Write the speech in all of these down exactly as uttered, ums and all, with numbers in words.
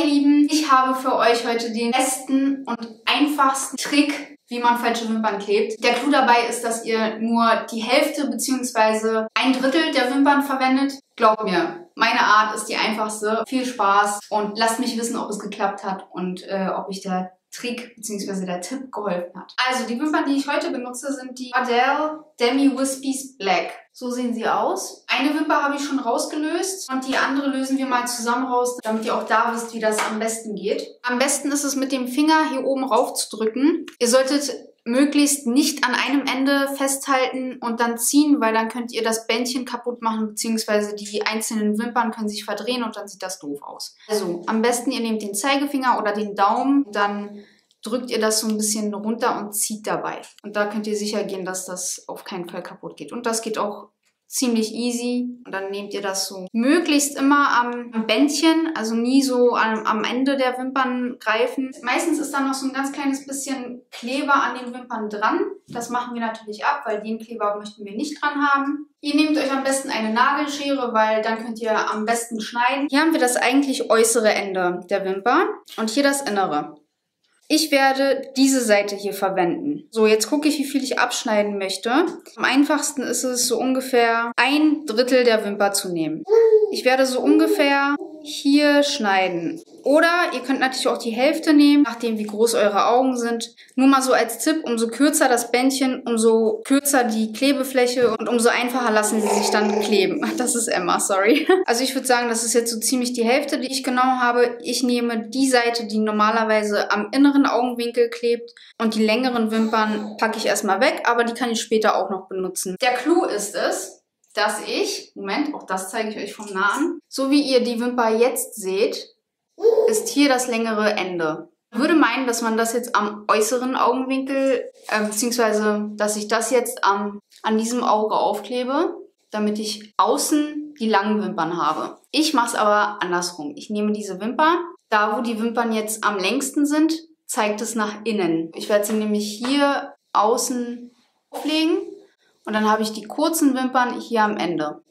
Hi ihr Lieben, ich habe für euch heute den besten und einfachsten Trick, wie man falsche Wimpern klebt. Der Clou dabei ist, dass ihr nur die Hälfte bzw. ein Drittel der Wimpern verwendet. Glaubt mir, meine Art ist die einfachste. Viel Spaß und lasst mich wissen, ob es geklappt hat und äh, ob euch der Trick bzw. der Tipp geholfen hat. Also die Wimpern, die ich heute benutze, sind die Ardell Demi Wispies Black. So sehen sie aus. Eine Wimper habe ich schon rausgelöst und die andere lösen wir mal zusammen raus, damit ihr auch da wisst, wie das am besten geht. Am besten ist es mit dem Finger hier oben rauf zu drücken. Ihr solltet möglichst nicht an einem Ende festhalten und dann ziehen, weil dann könnt ihr das Bändchen kaputt machen, beziehungsweise die einzelnen Wimpern können sich verdrehen und dann sieht das doof aus. Also am besten ihr nehmt den Zeigefinger oder den Daumen, dann drückt ihr das so ein bisschen runter und zieht dabei. Und da könnt ihr sicher gehen, dass das auf keinen Fall kaputt geht. Und das geht auch ziemlich easy. Und dann nehmt ihr das so möglichst immer am, am Bändchen, also nie so am, am Ende der Wimpern greifen. Meistens ist da noch so ein ganz kleines bisschen Kleber an den Wimpern dran. Das machen wir natürlich ab, weil den Kleber möchten wir nicht dran haben. Ihr nehmt euch am besten eine Nagelschere, weil dann könnt ihr am besten schneiden. Hier haben wir das eigentlich äußere Ende der Wimper und hier das innere. Ich werde diese Seite hier verwenden. So, jetzt gucke ich, wie viel ich abschneiden möchte. Am einfachsten ist es, so ungefähr ein Drittel der Wimper zu nehmen. Ich werde so ungefähr hier schneiden. Oder ihr könnt natürlich auch die Hälfte nehmen, nachdem wie groß eure Augen sind. Nur mal so als Tipp, umso kürzer das Bändchen, umso kürzer die Klebefläche und umso einfacher lassen sie sich dann kleben. Das ist Emma, sorry. Also ich würde sagen, das ist jetzt so ziemlich die Hälfte, die ich genommen habe. Ich nehme die Seite, die normalerweise am inneren Augenwinkel klebt und die längeren Wimpern packe ich erstmal weg, aber die kann ich später auch noch benutzen. Der Clou ist es, dass ich, Moment, auch das zeige ich euch vom Nahen, so wie ihr die Wimper jetzt seht, ist hier das längere Ende. Ich würde meinen, dass man das jetzt am äußeren Augenwinkel, äh, beziehungsweise dass ich das jetzt am, an diesem Auge aufklebe, damit ich außen die langen Wimpern habe. Ich mache es aber andersrum. Ich nehme diese Wimper, da wo die Wimpern jetzt am längsten sind, zeigt es nach innen. Ich werde sie nämlich hier außen auflegen. Und dann habe ich die kurzen Wimpern hier am Ende.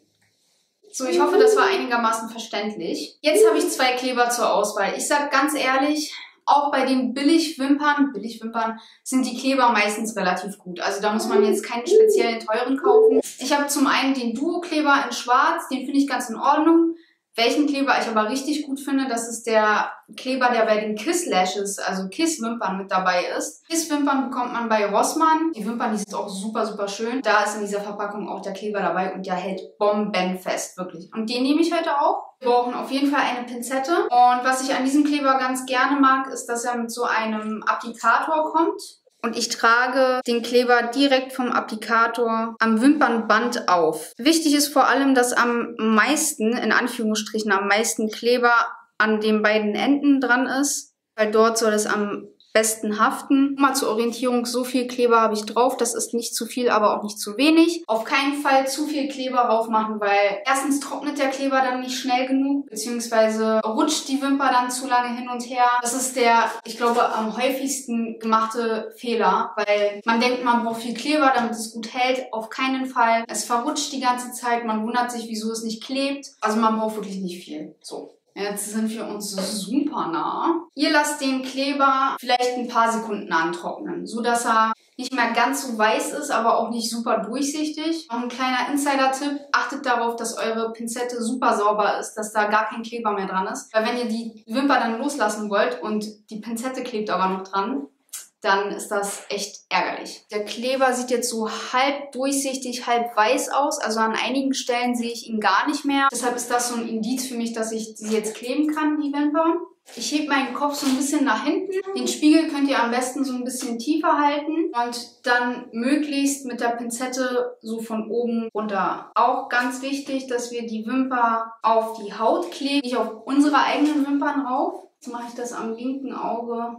So, ich hoffe, das war einigermaßen verständlich. Jetzt habe ich zwei Kleber zur Auswahl. Ich sage ganz ehrlich, auch bei den Billigwimpern, Billigwimpern sind die Kleber meistens relativ gut. Also da muss man jetzt keinen speziellen teuren kaufen. Ich habe zum einen den Duo-Kleber in schwarz, den finde ich ganz in Ordnung. Welchen Kleber ich aber richtig gut finde, das ist der Kleber, der bei den Kiss Lashes, also Kiss Wimpern mit dabei ist. Kiss Wimpern bekommt man bei Rossmann. Die Wimpern, die sind auch super, super schön. Da ist in dieser Verpackung auch der Kleber dabei und der hält bombenfest, wirklich. Und den nehme ich heute auch. Wir brauchen auf jeden Fall eine Pinzette. Und was ich an diesem Kleber ganz gerne mag, ist, dass er mit so einem Applikator kommt. Und ich trage den Kleber direkt vom Applikator am Wimpernband auf. Wichtig ist vor allem, dass am meisten, in Anführungsstrichen, am meisten Kleber an den beiden Enden dran ist, weil dort soll es am besten haften. Mal zur Orientierung, so viel Kleber habe ich drauf. Das ist nicht zu viel, aber auch nicht zu wenig. Auf keinen Fall zu viel Kleber drauf machen, weil erstens trocknet der Kleber dann nicht schnell genug, beziehungsweise rutscht die Wimper dann zu lange hin und her. Das ist der, ich glaube, am häufigsten gemachte Fehler, weil man denkt, man braucht viel Kleber, damit es gut hält. Auf keinen Fall. Es verrutscht die ganze Zeit. Man wundert sich, wieso es nicht klebt. Also man braucht wirklich nicht viel. So. Jetzt sind wir uns super nah. Ihr lasst den Kleber vielleicht ein paar Sekunden antrocknen, so dass er nicht mehr ganz so weiß ist, aber auch nicht super durchsichtig. Noch ein kleiner Insider-Tipp, achtet darauf, dass eure Pinzette super sauber ist, dass da gar kein Kleber mehr dran ist. Weil wenn ihr die Wimper dann loslassen wollt und die Pinzette klebt aber noch dran, dann ist das echt ärgerlich. Der Kleber sieht jetzt so halb durchsichtig, halb weiß aus. Also an einigen Stellen sehe ich ihn gar nicht mehr. Deshalb ist das so ein Indiz für mich, dass ich sie jetzt kleben kann, die Wimper. Ich hebe meinen Kopf so ein bisschen nach hinten. Den Spiegel könnt ihr am besten so ein bisschen tiefer halten und dann möglichst mit der Pinzette so von oben runter. Auch ganz wichtig, dass wir die Wimper auf die Haut kleben, nicht auf unsere eigenen Wimpern rauf. Jetzt mache ich das am linken Auge.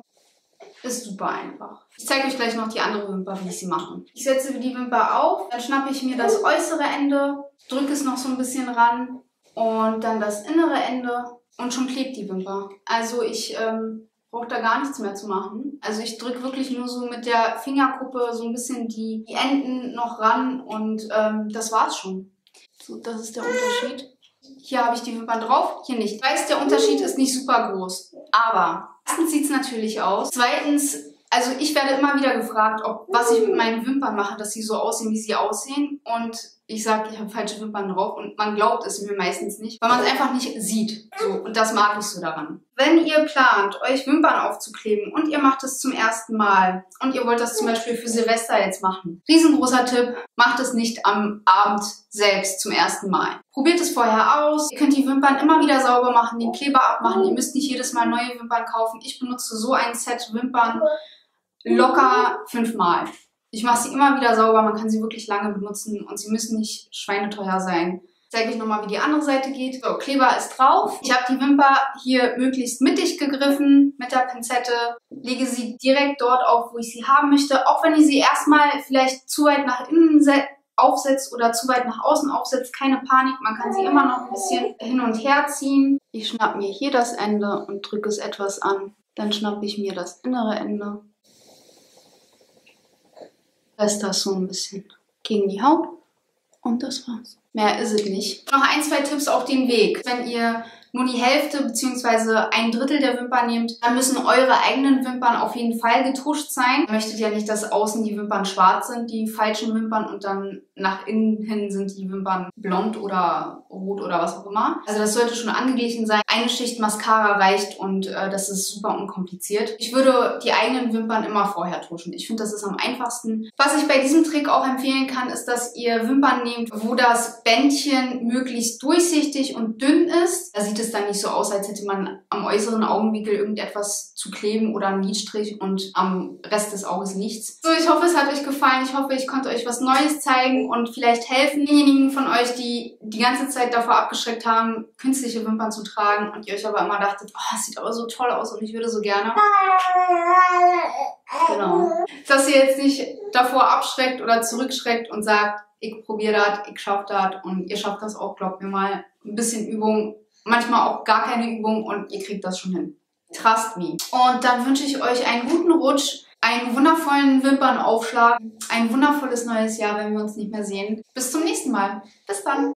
Ist super einfach. Ich zeige euch gleich noch die andere Wimper, wie ich sie mache. Ich setze die Wimper auf, dann schnappe ich mir das äußere Ende, drücke es noch so ein bisschen ran und dann das innere Ende und schon klebt die Wimper. Also ich ähm, brauche da gar nichts mehr zu machen. Also ich drücke wirklich nur so mit der Fingerkuppe so ein bisschen die, die Enden noch ran und ähm, das war's schon. So, das ist der Unterschied. hier habe ich die Wimpern drauf, hier nicht. Ich weiß, der Unterschied ist nicht super groß, aber erstens sieht es natürlich aus. Zweitens, also ich werde immer wieder gefragt, ob was ich mit meinen Wimpern mache, dass sie so aussehen, wie sie aussehen. Und ich sage, ich habe falsche Wimpern drauf und man glaubt es mir meistens nicht, weil man es einfach nicht sieht. So, und das mag ich so daran. Wenn ihr plant, euch Wimpern aufzukleben und ihr macht es zum ersten Mal und ihr wollt das zum Beispiel für Silvester jetzt machen, riesengroßer Tipp, macht es nicht am Abend selbst zum ersten Mal. Probiert es vorher aus. Ihr könnt die Wimpern immer wieder sauber machen, den Kleber abmachen. Ihr müsst nicht jedes Mal neue Wimpern kaufen. Ich benutze so ein Set Wimpern locker fünfmal. Ich mache sie immer wieder sauber, man kann sie wirklich lange benutzen und sie müssen nicht schweineteuer sein. Ich zeige euch nochmal, wie die andere Seite geht. So, Kleber ist drauf. Ich habe die Wimper hier möglichst mittig gegriffen mit der Pinzette. Lege sie direkt dort auf, wo ich sie haben möchte. Auch wenn ihr sie erstmal vielleicht zu weit nach innen aufsetzt oder zu weit nach außen aufsetzt, keine Panik. Man kann sie immer noch ein bisschen hin und her ziehen. Ich schnappe mir hier das Ende und drücke es etwas an. Dann schnappe ich mir das innere Ende. Lässt das so ein bisschen gegen die Haut und das war's. Mehr ist es nicht. Noch ein, zwei Tipps auf den Weg. Wenn ihr nur die Hälfte bzw. ein Drittel der Wimpern nehmt, dann müssen eure eigenen Wimpern auf jeden Fall getuscht sein. Ihr möchtet ja nicht, dass außen die Wimpern schwarz sind, die falschen Wimpern, und dann nach innen hin sind die Wimpern blond oder rot oder was auch immer. Also das sollte schon angeglichen sein. Eine Schicht Mascara reicht und äh, das ist super unkompliziert. Ich würde die eigenen Wimpern immer vorher tuschen. Ich finde, das ist am einfachsten. Was ich bei diesem Trick auch empfehlen kann, ist, dass ihr Wimpern nehmt, wo das Bändchen möglichst durchsichtig und dünn ist. Da sieht es dann nicht so aus, als hätte man am äußeren Augenwinkel irgendetwas zu kleben oder einen Lidstrich und am Rest des Auges nichts. So, ich hoffe, es hat euch gefallen. Ich hoffe, ich konnte euch was Neues zeigen und vielleicht helfen denjenigen von euch, die die ganze Zeit davor abgeschreckt haben, künstliche Wimpern zu tragen und ihr euch aber immer dachtet, oh, das sieht aber so toll aus und ich würde so gerne. Genau. Dass ihr jetzt nicht davor abschreckt oder zurückschreckt und sagt, ich probiere das, ich schaffe das und ihr schafft das auch, glaubt mir mal. Ein bisschen Übung, manchmal auch gar keine Übung und ihr kriegt das schon hin. Trust me. Und dann wünsche ich euch einen guten Rutsch, einen wundervollen Wimpernaufschlag, ein wundervolles neues Jahr, wenn wir uns nicht mehr sehen. Bis zum nächsten Mal. Bis dann.